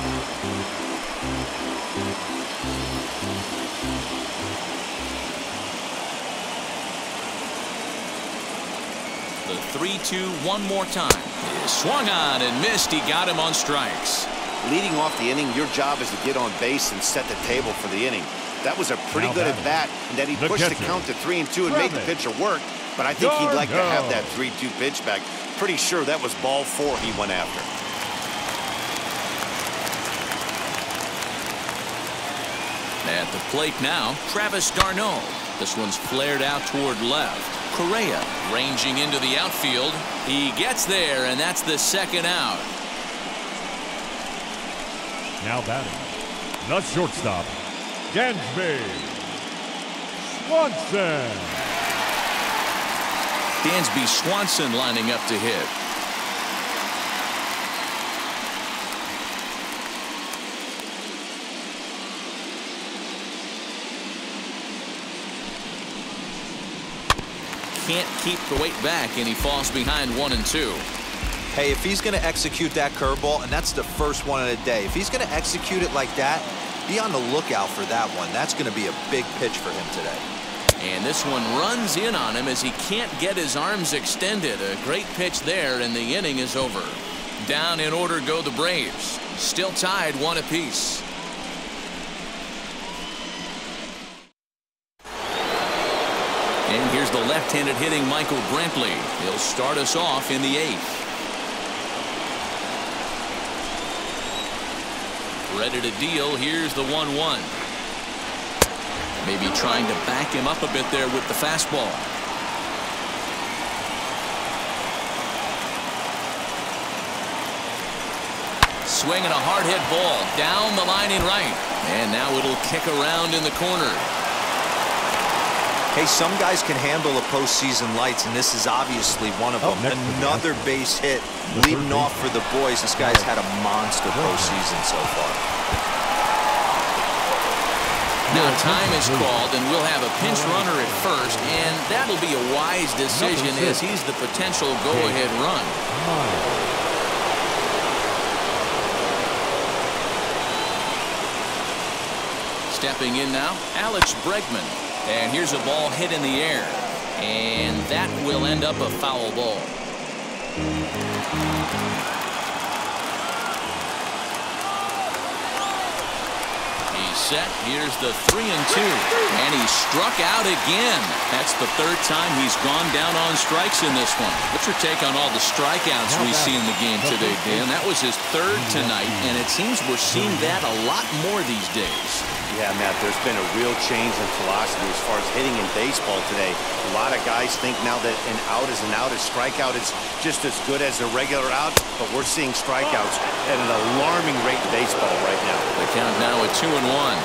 The three two one more time. He swung on and missed. He got him on strikes. Leading off the inning, your job is to get on base and set the table for the inning. That was a pretty good at bat, and that he pushed the count to three and two and made the pitcher work. But I think he'd like to have that three two pitch back. Pretty sure that was ball four he went after. At the plate now, Travis d'Arnaud. This one's flared out toward left. Correa ranging into the outfield. He gets there, and that's the second out. Now batting, the shortstop, Dansby Swanson. Dansby Swanson lining up to hit. Can't keep the weight back, and he falls behind one and two. Hey, if he's going to execute that curveball, and that's the first one of the day, if he's going to execute it like that, be on the lookout for that one. That's going to be a big pitch for him today. And this one runs in on him as he can't get his arms extended. A great pitch there, and the inning is over. Down in order go the Braves. Still tied one apiece. And here's the left-handed hitting Michael Brantley. He'll start us off in the eighth. Ready to deal. Here's the one one. Maybe trying to back him up a bit there with the fastball. Swinging a hard hit ball down the line in right. And now it'll kick around in the corner. Hey, some guys can handle the postseason lights, and this is obviously one of them. Oh, another base hit leading off for the boys. This guy's had a monster postseason so far. Now time is called, and we'll have a pinch runner at first, and that'll be a wise decision as he's the potential go-ahead run. Stepping in now, Alex Bregman. And here's a ball hit in the air. And that will end up a foul ball. He's set. Here's the three and two. And he struck out again. That's the third time he's gone down on strikes in this one. What's your take on all the strikeouts we see in the game today, Dan? That was his third tonight, and it seems we're seeing that a lot more these days. Yeah, Matt, there's been a real change in philosophy as far as hitting in baseball today. A lot of guys think now that an out is an out, a strikeout is just as good as a regular out, but we're seeing strikeouts at an alarming rate in baseball right now. The count now at two and one.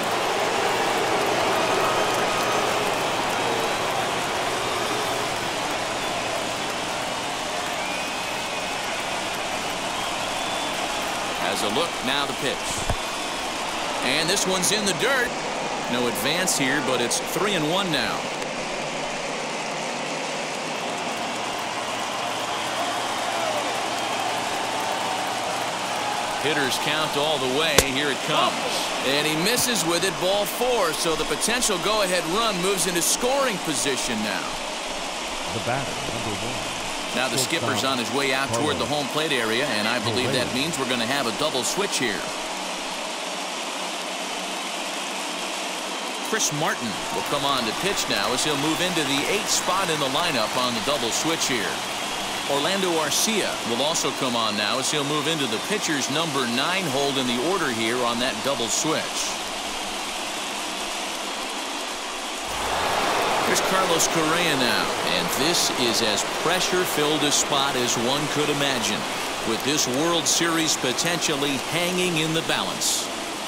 As a look, now the pitch. And this one's in the dirt. No advance here, but it's three and one now. Hitters count all the way. Here it comes. And he misses with it, ball four. So the potential go-ahead run moves into scoring position now. The batter, number one. Now the skipper's on his way out toward the home plate area, and I believe that means we're going to have a double switch here. Chris Martin will come on to pitch now as he'll move into the eighth spot in the lineup on the double switch here. Orlando Arcia will also come on now as he'll move into the pitcher's number nine hold in the order here on that double switch. Here's Carlos Correa now, and this is as pressure-filled a spot as one could imagine, with this World Series potentially hanging in the balance.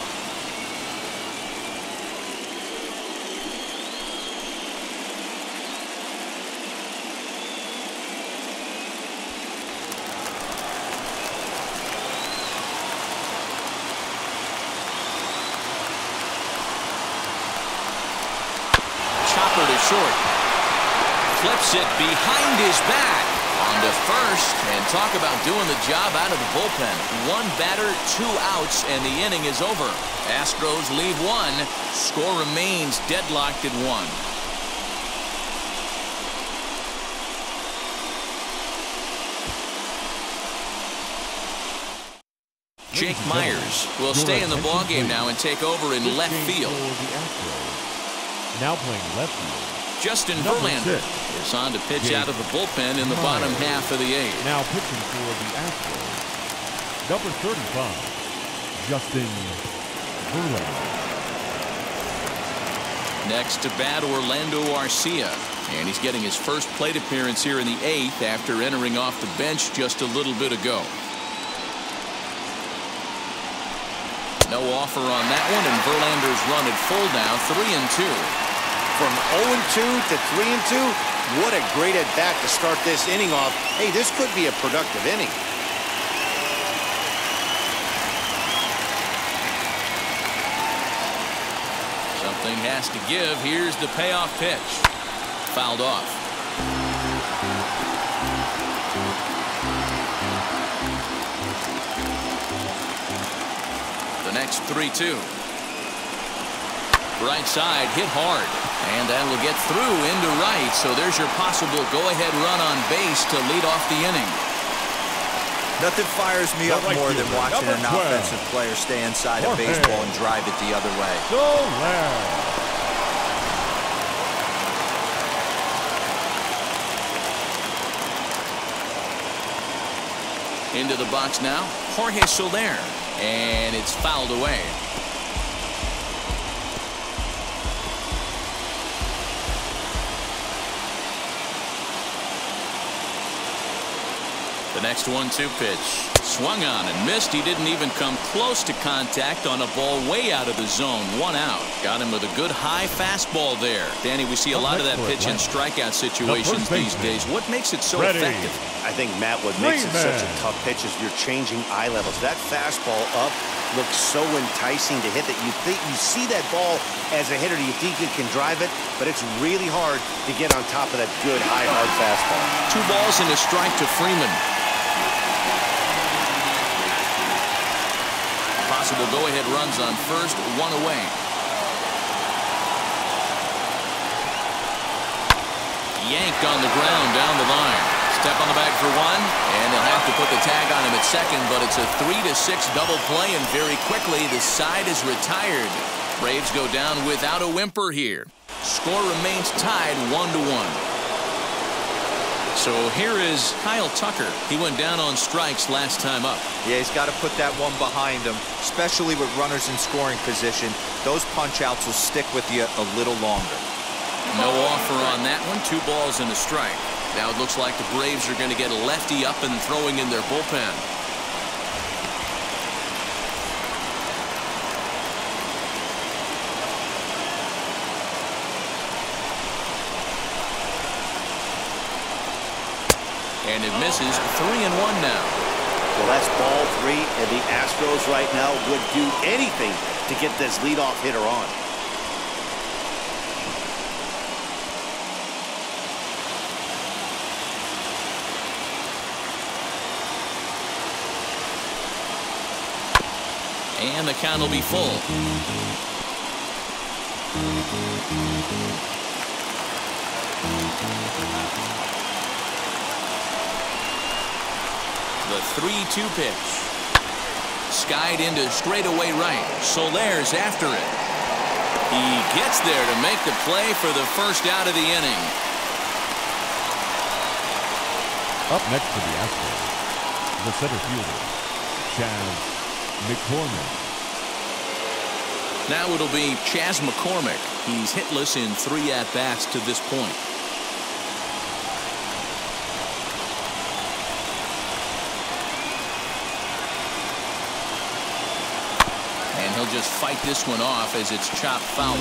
Short. Flips it behind his back. On to first. And talk about doing the job out of the bullpen. One batter, two outs, and the inning is over. Astros leave one. Score remains deadlocked at one. Jake Myers will stay in the ballgame now and take over in left field. Now playing left field, Justin Verlander is on to pitch Jake out of the bullpen in the Myers. Bottom half of the eighth. Now pitching for the Astros, number thirty-five, Justin Verlander. Next to bat, Orlando Arcia, and he's getting his first plate appearance here in the eighth after entering off the bench just a little bit ago. No offer on that one, and Verlander's run at full now, three and two. From oh and two to three and two, what a great at bat to start this inning off. Hey, this could be a productive inning. Something has to give. Here's the payoff pitch. Fouled off. It's three two. Right side hit hard, and that will get through into right. So there's your possible go-ahead run on base to lead off the inning. Nothing fires me up more than watching an offensive player stay inside a baseball and drive it the other way. Into the box now, Jorge Soler, and it's fouled away. The next one two pitch. Swung on and missed. He didn't even come close to contact on a ball way out of the zone. One out. Got him with a good high fastball there. Danny, we see a lot of that pitch and strikeout situations these days. What makes it so effective? I think, Matt, what makes it such a tough pitch is you're changing eye levels. That fastball up looks so enticing to hit that you think you see that ball as a hitter. You think you can drive it, but it's really hard to get on top of that good high hard fastball. Two balls and a strike to Freeman. Possible go-ahead runs on first, one away. Yanked on the ground down the line. Step on the bag for one, and they'll have to put the tag on him at second, but it's a three to six double play, and very quickly the side is retired. Braves go down without a whimper here. Score remains tied one to one. So here is Kyle Tucker. He went down on strikes last time up. Yeah, he's got to put that one behind him, especially with runners in scoring position. Those punch-outs will stick with you a little longer. No offer on that one. Two balls and a strike. Now it looks like the Braves are going to get a lefty up and throwing in their bullpen. And it misses. Three and one now. Well, that's ball three, and the Astros right now would do anything to get this leadoff hitter on. And the count will be full. The three two pitch. Skied into straightaway right. Soler's after it. He gets there to make the play for the first out of the inning. Up next for the Astros, the center fielder, Chas McCormick. Now it'll be Chas McCormick. He's hitless in three at-bats to this point. And he'll just fight this one off as it's chopped foul.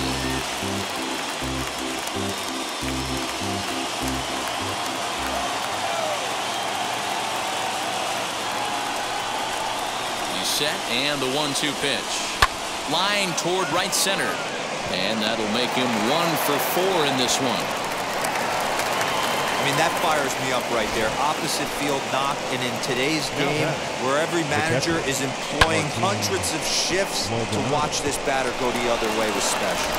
Set and the one two pitch. Line toward right center. And that'll make him one for four in this one. I mean, that fires me up right there. Opposite field knock. And in today's game, where every manager is employing hundreds of shifts to watch this batter go the other way was special.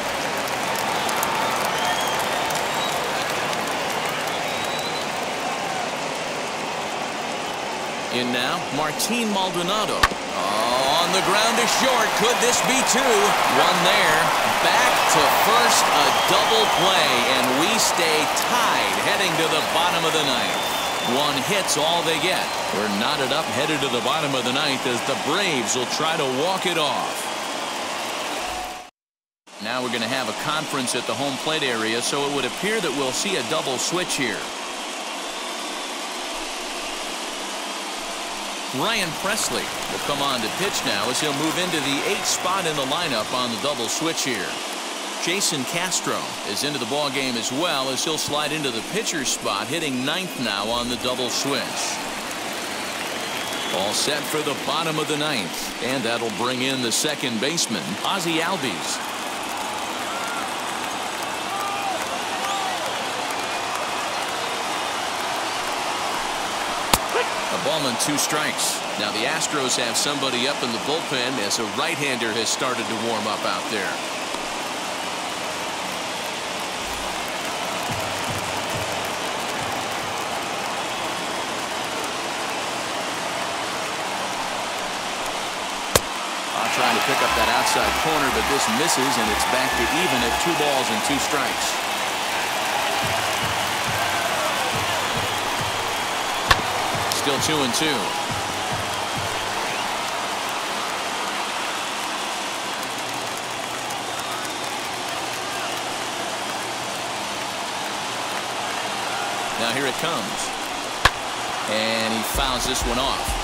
In now, Martin Maldonado. Oh, on the ground is short. Could this be two? One there. Back to first, a double play, and we stay tied heading to the bottom of the ninth. One hit's all they get. We're knotted up headed to the bottom of the ninth as the Braves will try to walk it off. Now we're going to have a conference at the home plate area, so it would appear that we'll see a double switch here. Ryan Presley will come on to pitch now as he'll move into the eighth spot in the lineup on the double switch here. Jason Castro is into the ball game as well as he'll slide into the pitcher's spot, hitting ninth now on the double switch. All set for the bottom of the ninth, and that'll bring in the second baseman, Ozzie Albies. A ball and two strikes. Now the Astros have somebody up in the bullpen as a right-hander has started to warm up out there. Trying to pick up that outside corner, but this misses, and it's back to even at two balls and two strikes. Still two and two. Now here it comes. And he fouls this one off.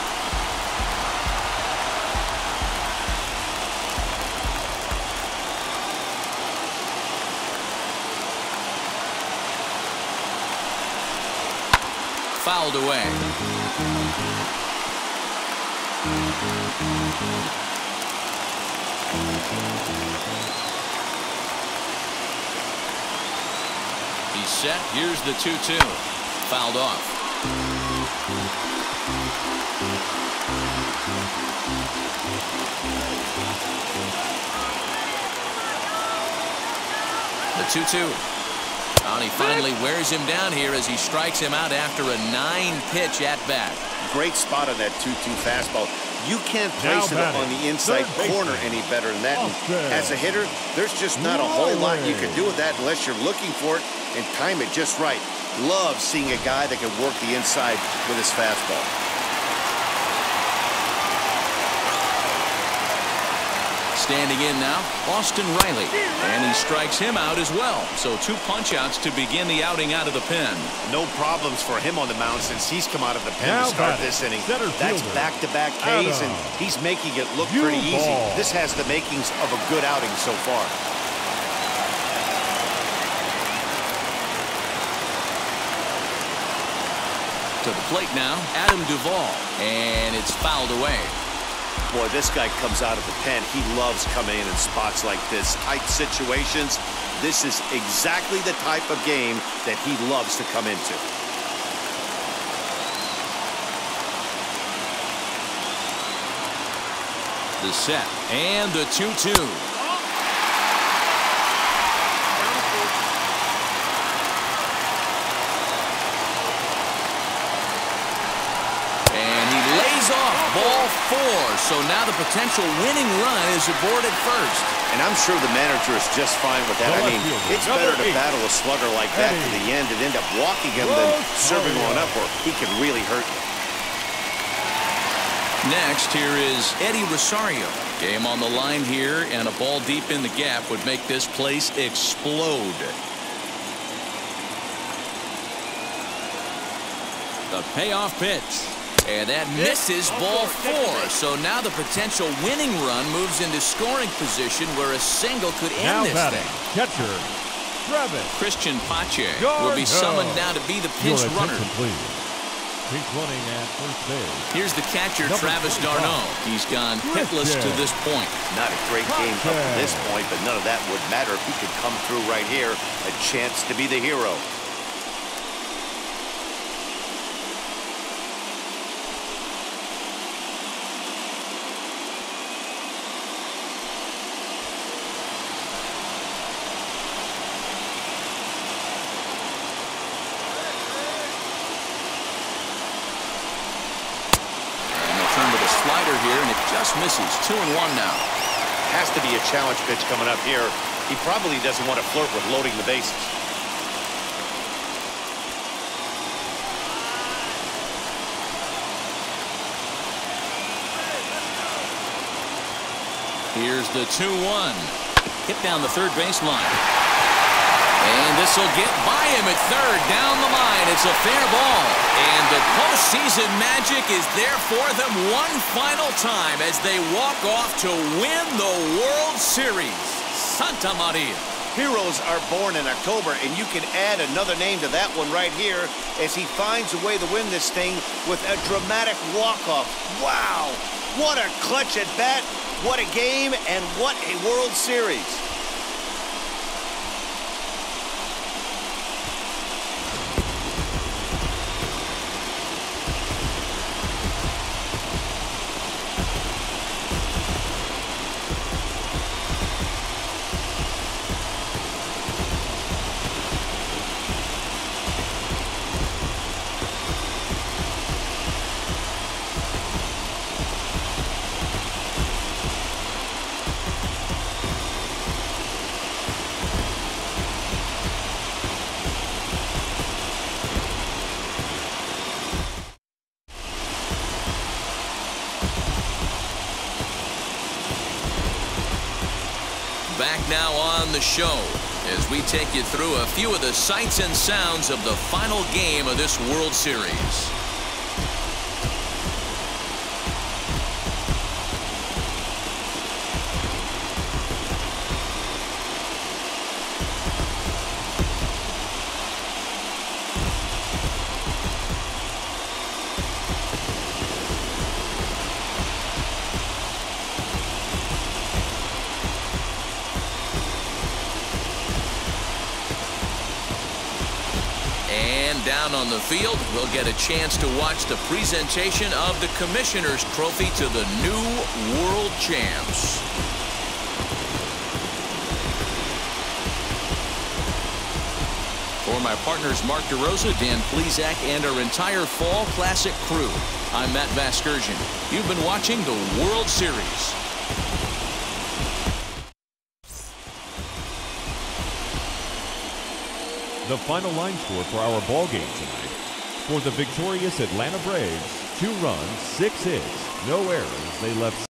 Fouled away. He's set. Here's the two two. Fouled off. The two two. And he finally wears him down here as he strikes him out after a nine-pitch at-bat. Great spot on that two two fastball. You can't place it on the inside corner any better than that. And as a hitter, there's just not a whole lot you can do with that unless you're looking for it and time it just right. Love seeing a guy that can work the inside with his fastball. Standing in now, Austin Riley, and he strikes him out as well. So two punch-outs to begin the outing out of the pen. No problems for him on the mound since he's come out of the pen now to start this inning. That's back-to-back Ks, and he's making it look pretty easy. This has the makings of a good outing so far. To the plate now, Adam Duvall, and it's fouled away. Boy, this guy comes out of the pen. He loves coming in in spots like this. Tight situations. This is exactly the type of game that he loves to come into. The set and the two two. Ball four, so now the potential winning run is aboard at first. And I'm sure the manager is just fine with that. I mean, it's better to battle a slugger like that to the end and end up walking him than serving one up, or he can really hurt you. Next, here is Eddie Rosario. Game on the line here, and a ball deep in the gap would make this place explode. The payoff pitch. And that misses ball four. So now the potential winning run moves into scoring position where a single could end now this batting, thing. Catcher, Travis. Christian Pache will be summoned now to be the pinch Your runner. Please. He's running at first base. Here's the catcher, Number Travis d'Arnaud. He's gone hitless to this point. Not a great game up to this point, but none of that would matter if he could come through right here. A chance to be the hero. Here, and it just misses. Two and one now. Has to be a challenge pitch coming up here. He probably doesn't want to flirt with loading the bases. Here's the two one. Hit down the third baseline. And this will get by him at third, down the line. It's a fair ball. And the postseason magic is there for them one final time as they walk off to win the World Series. Santa Maria. Heroes are born in October, and you can add another name to that one right here as he finds a way to win this thing with a dramatic walk-off. Wow! What a clutch at bat, what a game, and what a World Series. back now on the show as we take you through a few of the sights and sounds of the final game of this World Series. And down on the field, we'll get a chance to watch the presentation of the Commissioner's Trophy to the new World Champs. For my partners Mark DeRosa, Dan Plesac, and our entire Fall Classic crew, I'm Matt Vasgersian. You've been watching the World Series. The final line score for our ball game tonight. For the victorious Atlanta Braves, two runs, six hits, no errors. They left